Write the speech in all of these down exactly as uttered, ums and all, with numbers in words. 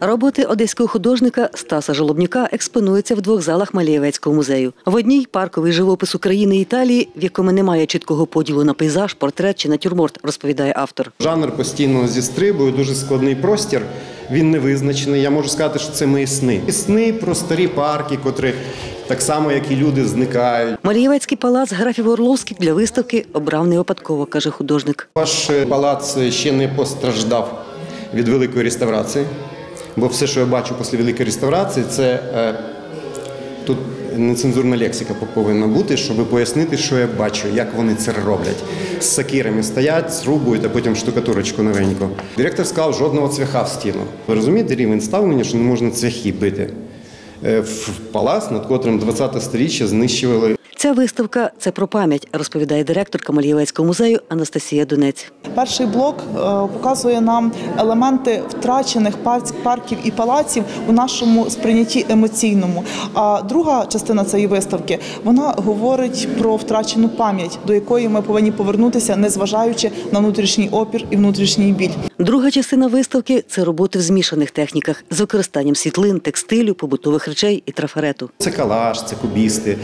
Роботи одеського художника Стаса Жолобнюка експонуються в двох залах Малієвецького музею. В одній – парковий живопис України і Італії, в якому немає чіткого поділу на пейзаж, портрет чи натюрморт, розповідає автор. Жанр постійно зістрибує, дуже складний простір, він не визначений. Я можу сказати, що це мої сни. Сни про старі парки, котрі так само, як і люди, зникають. Малієвецький палац графів Орловських для виставки обрав не випадково, каже художник. Ваш палац ще не постраждав від великої реставрації. Бо все, що я бачу після великої реставрації, це е, тут нецензурна лексика повинна бути, щоб пояснити, що я бачу, як вони це роблять. З сокирами стоять, зрубують, а потім штукатурочку новеньку. Директор сказав, жодного цвяха в стіну. Ви розумієте рівень ставлення, що не можна цвяхи бити? Е, в палац, над котрим двадцяте сторіччя знищували. Ця виставка – це про пам'ять, розповідає директорка Малієвецького музею Анастасія Донець. Перший блок показує нам елементи втрачених парків і палаців у нашому сприйнятті емоційному. А друга частина цієї виставки, вона говорить про втрачену пам'ять, до якої ми повинні повернутися, незважаючи на внутрішній опір і внутрішній біль. Друга частина виставки – це роботи в змішаних техніках з використанням світлин, текстилю, побутових речей і трафарету. Це колаж, це кубісти,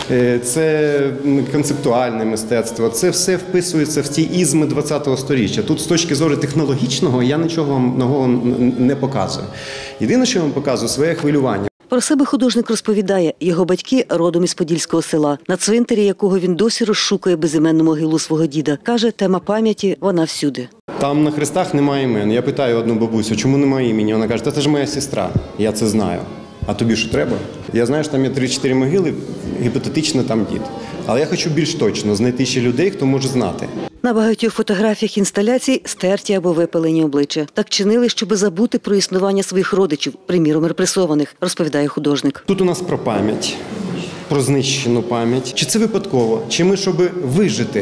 це концептуальне мистецтво. Це все вписується в ті ізми двадцятого сторіччя. Тут з точки зору технологічного я нічого вам нового не показую. Єдине, що я вам показую – своє хвилювання. Про себе художник розповідає, його батьки родом із Подільського села, на цвинтарі якого він досі розшукує безіменну могилу свого діда. Каже, тема пам'яті – вона всюди. Там на хрестах немає імен. Я питаю одну бабусю, чому немає імені? Вона каже, це ж моя сестра, я це знаю. А тобі що треба? Я знаю, що там є три-чотири могили, гіпотетично там дід. Але я хочу більш точно знайти ще людей, хто може знати. На багатьох фотографіях інсталяцій стерті або випалені обличчя. Так чинили, щоби забути про існування своїх родичів, приміром репресованих, розповідає художник. Тут у нас про пам'ять, про знищену пам'ять. Чи це випадково? Чи ми, щоб вижити,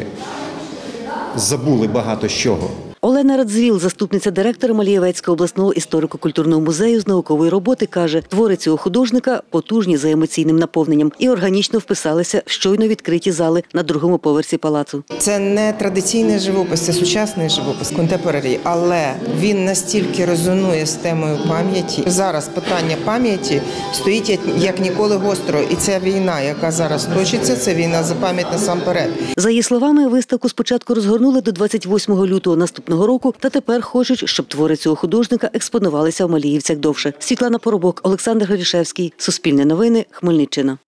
забули багато з чого? Олена Радзвіл, заступниця директора Малієвецького обласного історико-культурного музею з наукової роботи, каже, твори цього художника потужні за емоційним наповненням і органічно вписалися в щойно відкриті зали на другому поверсі палацу. Це не традиційний живопис, це сучасний живопис, контемпорарі, але він настільки резонує з темою пам'яті. Зараз питання пам'яті стоїть як ніколи гостро, і ця війна, яка зараз точиться, це війна за пам'ять насамперед. За її словами, виставку спочатку розгорнули до двадцять восьмого лютого наступного року, та тепер хочуть, щоб твори цього художника експонувалися в Маліївцях довше. Світлана Поробок, Олександр Горішевський, Суспільне новини, Хмельниччина.